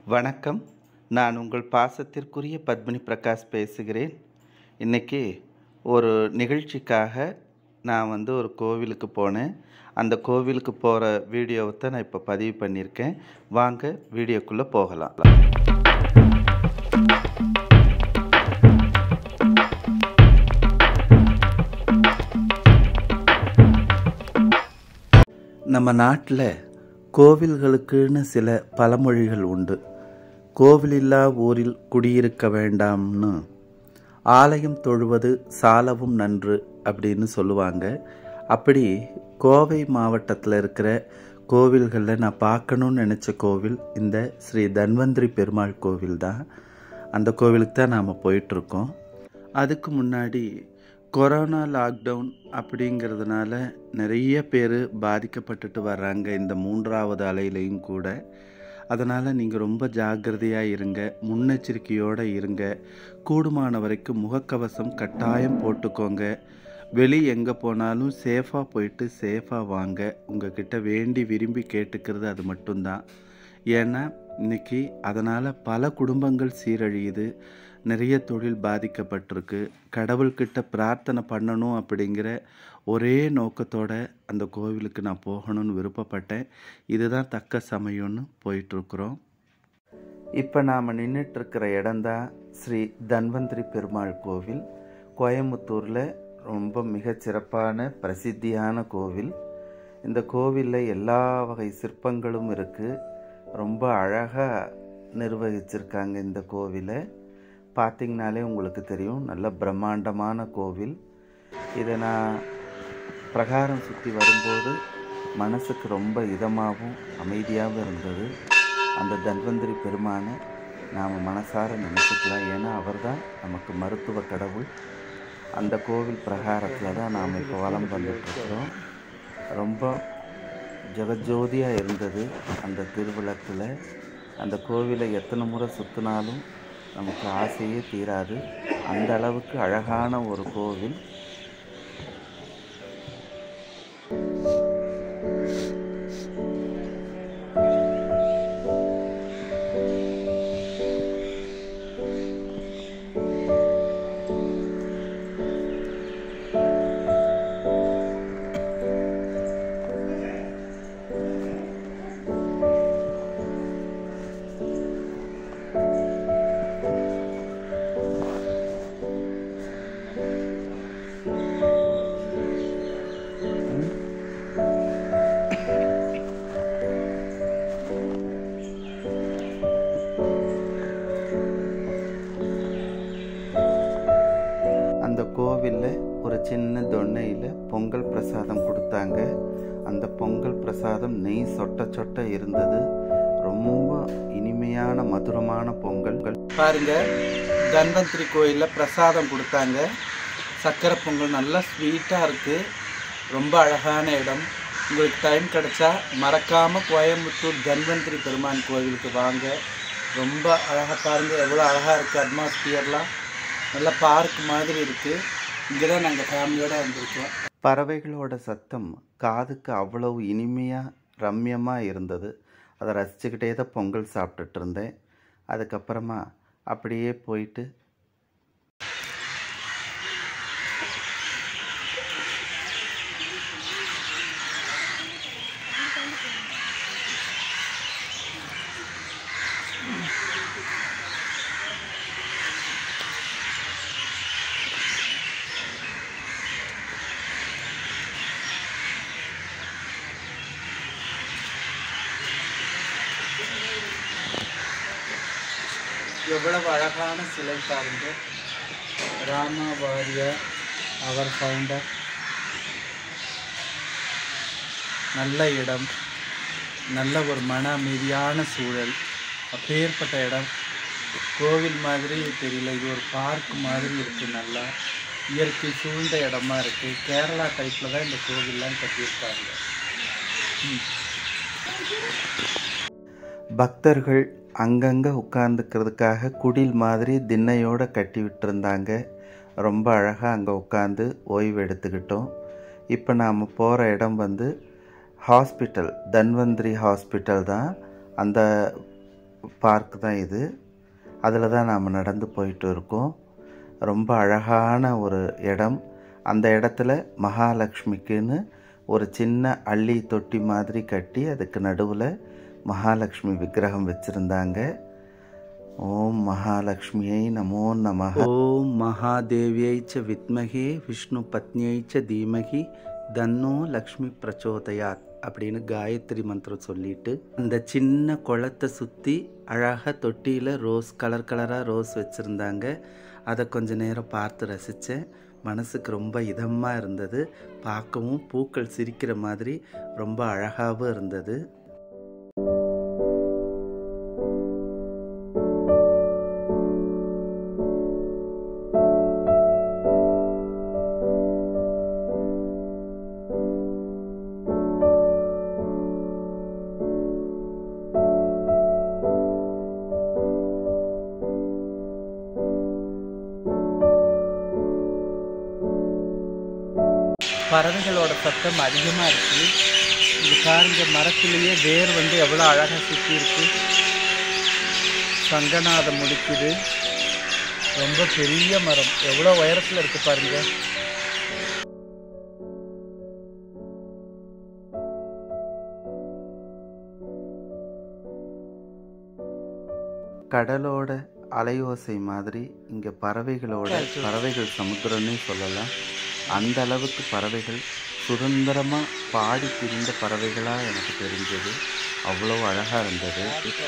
வணக்கம். நான் உங்கள் பாசத்திற்குரிய பத்மினி பிரகாஷ் பேசுகிறேன். இன்னைக்கு ஒரு நிகழ்ச்சிக்காக நான் ஒரு கோவிலுக்கு போனேன். அந்த கோவிலுக்கு போகிற வீடியோவை தான் நான் இப்போ பதிவு பண்ணியிருக்கேன். வாங்க வீடியோக்குள்ளே போகலாம். நம்ம நாட்டில் கோவில்களுக்குன்னு சில பழமொழிகள் உண்டு. கோவிலில்லா ஊரில் குடியிருக்க வேண்டாம்னு, ஆலயம் தொழுவது சாலவும் நன்று அப்படின்னு சொல்லுவாங்க. அப்படி கோவை மாவட்டத்தில் இருக்கிற கோவில்களில் நான் பார்க்கணுன்னு நினச்ச கோவில் இந்த ஸ்ரீ தன்வந்திரி பெருமாள் கோவில் தான். அந்த கோவிலுக்கு தான் நாம் போயிட்டுருக்கோம். அதுக்கு முன்னாடி கொரோனா லாக்டவுன் அப்படிங்கிறதுனால நிறைய பேர் பாதிக்கப்பட்டுட்டு வர்றாங்க இந்த 3வது அலையிலையும் கூட. அதனால் நீங்கள் ரொம்ப ஜாக்கிரதையாக இருங்க, முன்னெச்சரிக்கையோடு இருங்க. கூடுமான வரைக்கும் முகக்கவசம் கட்டாயம் போட்டுக்கோங்க. வெளி எங்கே போனாலும் சேஃபாக போயிட்டு சேஃபாக வாங்க. உங்ககிட்ட வேண்டி விரும்பி கேட்டுக்கிறது அது மட்டும்தான். ஏன்னா இன்றைக்கி அதனால் பல குடும்பங்கள் சீரழியுது, நிறைய தொழில் பாதிக்கப்பட்டிருக்கு. கடவுள்கிட்ட பிரார்த்தனை பண்ணணும் அப்படிங்கிற ஒரே நோக்கத்தோடு அந்த கோவிலுக்கு நான் போகணும்னு விருப்பப்பட்டேன். இதுதான் தக்க சமயம்னு போயிட்டுருக்குறோம். இப்போ நாம் நின்றுட்டுருக்கிற இடம்தான் ஸ்ரீ தன்வந்திரி பெருமாள் கோவில். கோயம்புத்தூரில் ரொம்ப மிகச்சிறப்பான பிரசித்தியான கோவில். இந்த கோவிலில் எல்லா வகை சிற்பங்களும் இருக்குது. ரொம்ப அழகாக நிர்வகிச்சிருக்காங்க இந்த கோவிலை. பார்த்திங்கனாலே உங்களுக்கு தெரியும், நல்ல பிரம்மாண்டமான கோவில். இதை நான் பிரகாரம் சுற்றி வரும்போது மனசுக்கு ரொம்ப இதமாகவும் அமைதியாகவும் இருந்தது. அந்த தன்வந்திரி பெருமானை நாம் மனசார நினச்சிக்கலாம். ஏன்னா அவர் தான் நமக்கு மருத்துவ கடவுள். அந்த கோவில் பிரகாரத்தில் தான் நாம் இப்போ வலம் வந்துட்டுருக்கிறோம். ரொம்ப ஜெகஜோதியாக இருந்தது அந்த திருவிளக்கில். அந்த கோவிலை எத்தனை முறை சுற்றினாலும் நமக்கு ஆசையே தீராது. அந்த அளவுக்கு அழகான ஒரு கோவில். அந்த கோவிலில் ஒரு சின்ன தொன்னையில் பொங்கல் பிரசாதம் கொடுத்தாங்க. அந்த பொங்கல் பிரசாதம் நெய் சொட்ட சொட்ட இருந்தது. ரொம்ப இனிமையான மதுரமான பொங்கல்கள். பாருங்க, தன்வந்திரி கோயிலில் பிரசாதம் கொடுத்தாங்க. சக்கரை பொங்கல் நல்லா ஸ்வீட்டாக இருக்குது. ரொம்ப அழகான இடம். உங்களுக்கு டைம் கிடைச்சா மறக்காமல் கோயம்புத்தூர் தன்வந்திரி பெருமான் கோவிலுக்கு வாங்க. ரொம்ப அழகாக பாருங்கள், எவ்வளோ அழகாக இருக்குது. அட்மாஸ்பியர்லாம் நல்லா பார்க் மாதிரி இருக்குது. இங்கே தான் நாங்கள் ஃபேமிலியோடு வந்திருக்கோம். பறவைகளோட சத்தம் காதுக்கு அவ்வளவு இனிமையாக ரம்யமாக இருந்தது. அதை ரசிச்சுக்கிட்டே தான் பொங்கல் சாப்பிட்டுட்டு இருந்தேன். அதுக்கப்புறமா அப்படியே போயிட்டு எவ்வளவு அழகான சிலை பாருங்க. ராமா வாரியார், அவர் ஃபவுண்டர். நல்ல இடம், நல்ல ஒரு மன அமைதியான சூழல். அப்பேற்பட்ட இடம். கோவில் மாதிரி தெரியல, இது ஒரு பார்க் மாதிரி இருக்குது. நல்லா இயற்கை சூழ்ந்த இடமா இருக்குது. கேரளா டைப்பில் தான் இந்த கோவில்லாம் கட்டியிருக்காங்க. பக்தர்கள் அங்கங்கே உட்காந்துக்கிறதுக்காக குடில் மாதிரி திண்ணையோடு கட்டி விட்டுருந்தாங்க. ரொம்ப அழகாக அங்கே உட்காந்து ஓய்வு எடுத்துக்கிட்டோம். இப்போ நாம் போகிற இடம் ஹாஸ்பிட்டல், தன்வந்திரி ஹாஸ்பிட்டல் தான். அந்த பார்க் தான் இது. அதில் தான் நாம் நடந்து போயிட்டு இருக்கோம். ரொம்ப அழகான ஒரு இடம். அந்த இடத்துல மகாலட்சுமிக்குன்னு ஒரு சின்ன அள்ளி தொட்டி மாதிரி கட்டி அதுக்கு நடுவில் மகாலட்சுமி விக்கிரகம் வச்சுருந்தாங்க. ஓம் மகாலட்சுமியை நமோ நமः. ஓம் மகாதேவியை ச வித்மகே விஷ்ணு பத்னியை ச தீமகி தன்னோ லக்ஷ்மி பிரச்சோதயாத் அப்படின்னு காயத்ரி மந்திரம் சொல்லிட்டு அந்த சின்ன குளத்தை சுற்றி அழகாக தொட்டியில் கலராக ரோஸ் வச்சுருந்தாங்க. அதை கொஞ்ச நேரம் பார்த்து ரசித்தேன். மனசுக்கு ரொம்ப இதமாக இருந்தது. பார்க்கவும் பூக்கள் சிரிக்கிற மாதிரி ரொம்ப அழகாகவும் இருந்தது. பறவைகளோட சத்தம் அதிகமாக இருக்குது. இந்த பாருங்க, மரத்துலேயே வேர் எவ்வளோ அழகாக சுற்றி இருக்கு. சங்கநாதம் முடிக்குது. ரொம்ப பெரிய மரம், எவ்வளோ உயரத்தில் இருக்குது பாருங்க. கடலோட அலையோசை மாதிரி இங்கே பறவைகள் சமுத்திரம்னே சொல்லலாம். அந்த அளவுக்கு பறவைகள் சுதந்திரமாக பாடி திரிந்த பறவைகளாக எனக்கு தெரிஞ்சது. அவ்வளோ அழகாக இருந்தது.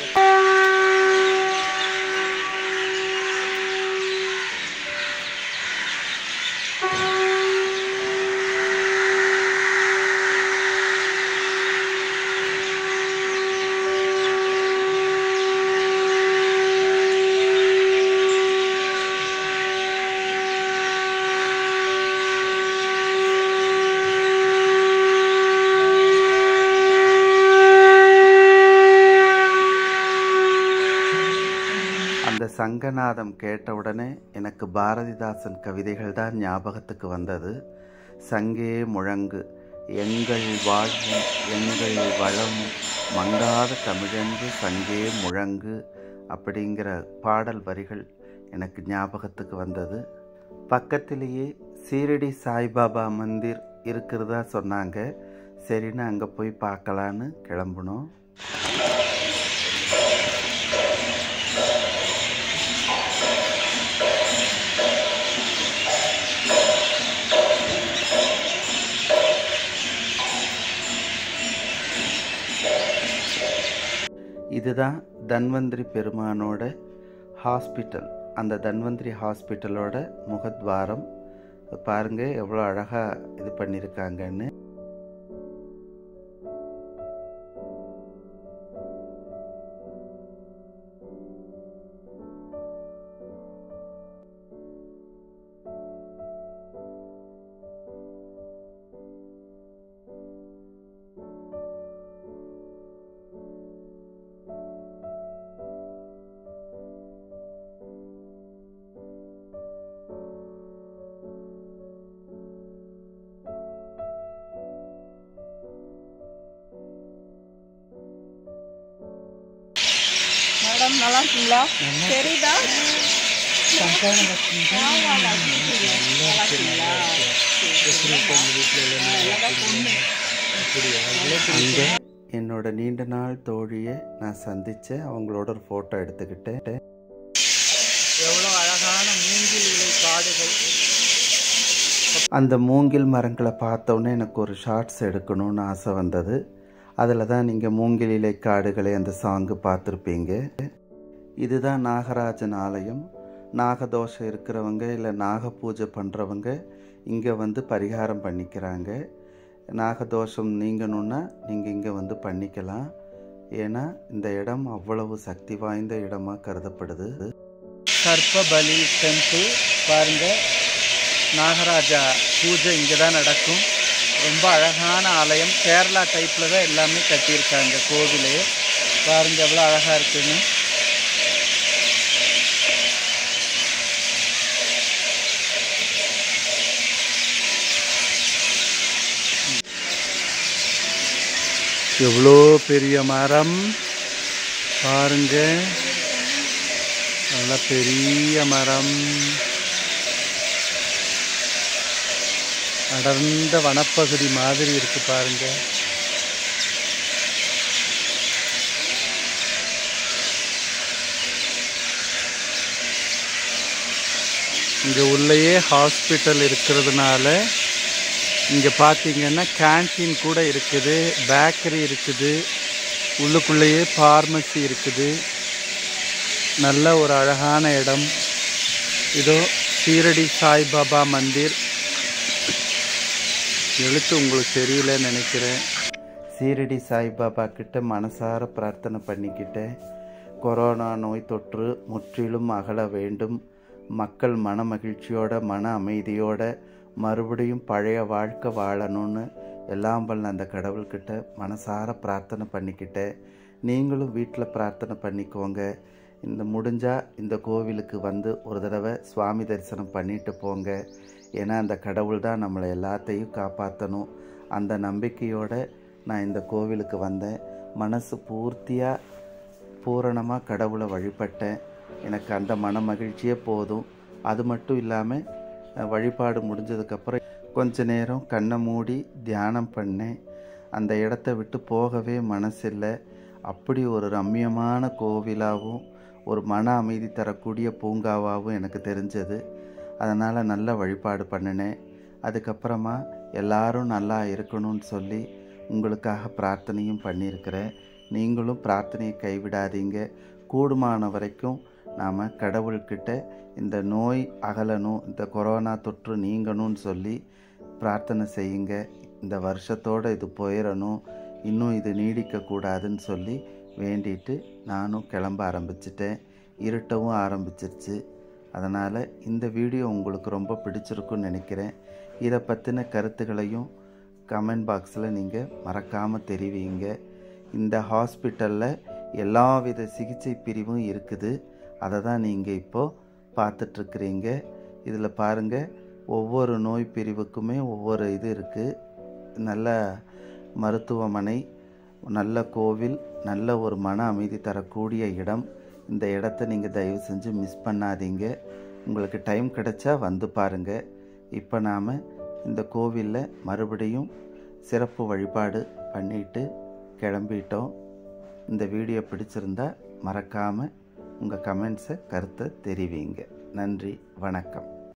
அந்த சங்கநாதம் கேட்டவுடனே எனக்கு பாரதிதாசன் கவிதைகள் தான் ஞாபகத்துக்கு வந்தது. சங்கே முழங்கு, எங்கள் வாழ்வும் எங்கள் வளமும் மங்காத தமிழென்று சங்கே முழங்கு அப்படிங்கிற பாடல் வரிகள் எனக்கு ஞாபகத்துக்கு வந்தது. பக்கத்திலேயே சீரடி சாய்பாபா மந்திர் இருக்கிறதா சொன்னாங்க. சரின்னு அங்கே போய் பார்க்கலான்னு கிளம்புனோம். இதுதான் தன்வந்திரி பெருமானோட ஹாஸ்பிட்டல். அந்த தன்வந்திரி ஹாஸ்பிட்டலோட முகத்வாரம் பாருங்கள், எவ்வளோ அழகாக இது பண்ணியிருக்காங்கன்னு. மேடம் நல்லா இருக்கீங்களா? சரிதா என்னோட நீண்ட நாள் தோழியை நான் சந்தித்தேன். அவங்களோட ஒரு ஃபோட்டோ எடுத்துக்கிட்டேன். எவ்வளோ அழகான மூங்கில் இலை காடுகள். அந்த மூங்கில் மரங்களை பார்த்தோன்னே எனக்கு ஒரு ஷார்ட்ஸ் எடுக்கணும்னு ஆசை வந்தது. அதில் தான் நீங்கள் மூங்கில் இலை காடுகளை அந்த சாங்கு பார்த்துருப்பீங்க. இதுதான் நாகராஜன் ஆலயம். நாகதோஷம் இருக்கிறவங்க இல்லை நாக பூஜை பண்ணுறவங்க இங்கே பரிகாரம் பண்ணிக்கிறாங்க. நாகதோஷம் நீங்கணுன்னா நீங்கள் இங்கே பண்ணிக்கலாம். ஏன்னா இந்த இடம் அவ்வளவு சக்தி வாய்ந்த இடமாக கருதப்படுது. சர்ப்பபலி டெம்பிள் பாருங்கள், நாகராஜா பூஜை இங்கே தான் நடக்கும். ரொம்ப அழகான ஆலயம். கேரளா டைப்பில் தான் எல்லாமே கட்டியிருக்காங்க. கோவிலே பாருங்கள் எவ்வளோ அழகாக இருக்குன்னு. எவ்வளோ பெரிய மரம். பாருங்க, நல்ல பெரிய மரம், அடர்ந்த வனப்பகுதி மாதிரி இருக்கு பாருங்க. இங்க உள்ளேயே ஹாஸ்பிட்டல் இருக்கிறதுனால இங்க பார்த்தீங்கன்னா கேன்டீன் கூட இருக்குது, பேக்கரி இருக்குது, உள்ளுக்குள்ளேயே ஃபார்மசி இருக்குது. நல்ல ஒரு அழகான இடம். இதோ ஷீரடி சாய்பாபா மந்திர். எழுத்து உங்களுக்கு தெரியலன்னு நினைக்கிறேன். ஷீரடி சாய்பாபா கிட்ட மனசார பிரார்த்தனை பண்ணிக்கிட்டேன். கொரோனா நோய் தொற்று முற்றிலும் அகல வேண்டும், மக்கள் மன மகிழ்ச்சியோட மன அமைதியோட மறுபடியும் பழைய வாழ்க்கை வாழணும்னு எல்லாம் வல்ல அந்த கடவுள்கிட்ட மனசார பிரார்த்தனை பண்ணிக்கிட்டேன். நீங்களும் வீட்டில் பிரார்த்தனை பண்ணிக்கோங்க. இந்த முடிஞ்சால் இந்த கோவிலுக்கு வந்து ஒரு தடவை சுவாமி தரிசனம் பண்ணிட்டு போங்க. ஏன்னா அந்த கடவுள் தான் நம்மளை எல்லாத்தையும் காப்பாற்றணும். அந்த நம்பிக்கையோடு நான் இந்த கோவிலுக்கு வந்தேன். மனசு பூர்த்தியாக பூரணமாக கடவுளை வழிபட்டேன். எனக்கு அந்த மன மகிழ்ச்சியே போதும். அது மட்டும் இல்லாமல் வழிபாடு முடிஞ்சதுக்கப்புறம் கொஞ்ச நேரம் கண்ணை மூடி தியானம் பண்ணேன். அந்த இடத்த விட்டு போகவே மனசில்லை. அப்படி ஒரு ரம்மியமான கோவிலாகவும் ஒரு மன அமைதி தரக்கூடிய பூங்காவாகவும் எனக்கு தெரிஞ்சது. அதனால் நல்ல வழிபாடு பண்ணினேன். அதுக்கப்புறமா எல்லாரும் நல்லா இருக்கணும்னு சொல்லி உங்களுக்காக பிரார்த்தனையும் பண்ணியிருக்கிறேன். நீங்களும் பிரார்த்தனையை கைவிடாதீங்க. கூடுமான வரைக்கும் நாம் கடவுள்கிட்ட இந்த நோய் அகலணும், இந்த கொரோனா தொற்று நீங்கணும்னு சொல்லி பிரார்த்தனை செய்யுங்க. இந்த வருஷத்தோடு இது போயிடணும், இன்னும் இது நீடிக்கக்கூடாதுன்னு சொல்லி வேண்டிட்டு நானும் கிளம்ப ஆரம்பிச்சிட்டேன். இருட்டவும் ஆரம்பிச்சிருச்சு. அதனால் இந்த வீடியோ உங்களுக்கு ரொம்ப பிடிச்சிருக்குன்னு நினைக்கிறேன். இதை பற்றின கருத்துக்களையும் கமெண்ட் பாக்ஸில் நீங்கள் மறக்காமல் தெரிவிங்க. இந்த ஹாஸ்பிட்டலில் எல்லா வித சிகிச்சை பிரிவும் இருக்குது. அதை தான் நீங்கள் இப்போது பார்த்துட்ருக்குறீங்க. இதில் பாருங்கள், ஒவ்வொரு நோய் பிரிவுக்குமே ஒவ்வொரு இது இருக்குது. நல்ல மருத்துவமனை, நல்ல கோவில், நல்ல ஒரு மன அமைதி தரக்கூடிய இடம். இந்த இடத்த நீங்கள் தயவு செஞ்சு மிஸ் பண்ணாதீங்க. உங்களுக்கு டைம் கிடைச்சா வந்து பாருங்கள். இப்போ நாம் இந்த கோவிலில் மறுபடியும் சிறப்பு வழிபாடு பண்ணிட்டு கிளம்பிட்டோம். இந்த வீடியோ பிடிச்சிருந்தா மறக்காமல் உங்கள் கமெண்ட்ஸை கருத்தை தெரிவிங்க. நன்றி, வணக்கம்.